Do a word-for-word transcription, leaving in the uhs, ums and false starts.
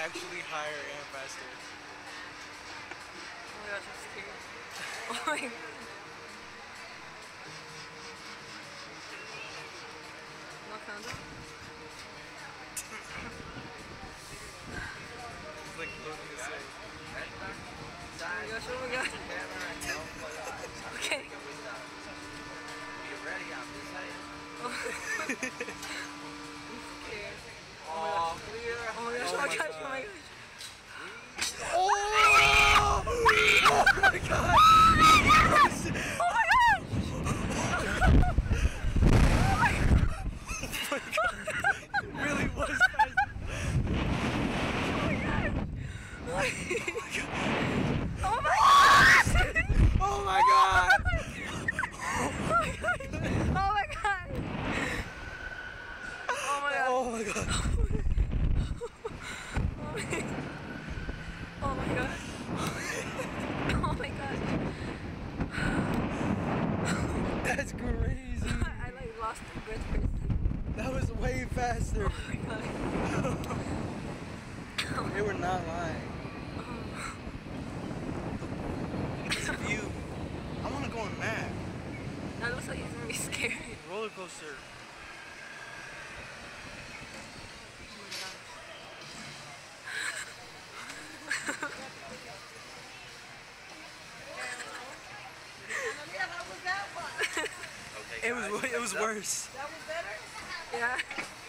actually higher and faster. Oh my gosh, I'm scared. Oh my god. No countdown? It's like looking the same. Oh my gosh, oh my god. Okay. Get ready, I'm just saying. I'm scared. Oh, clear. Oh my gosh, oh my gosh, oh my gosh. Oh! Oh my god! Oh my gosh! It really was fast. Oh my gosh! Oh my god! Oh my god! Oh my god! Oh my god! Oh my god! Oh my god! Oh my god! That's crazy. I like lost my breath for a second. That was way faster. Oh my god! They were not lying. This view. I want to go on map. That looks like he's gonna be scary. Roller coaster. Okay, It was guys, it was thumbs up. worse. Yeah.